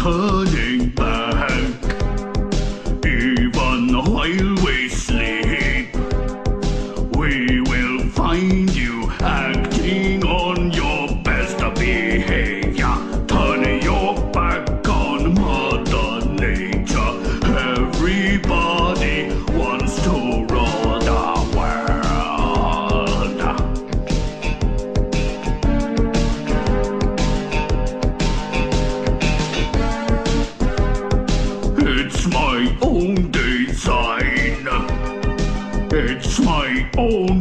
turning back. Even while we sleep, we will find you acting on your best behavior. Turn your back on Mother Nature. Everybody wants to rule the world. It's my own design. It's my own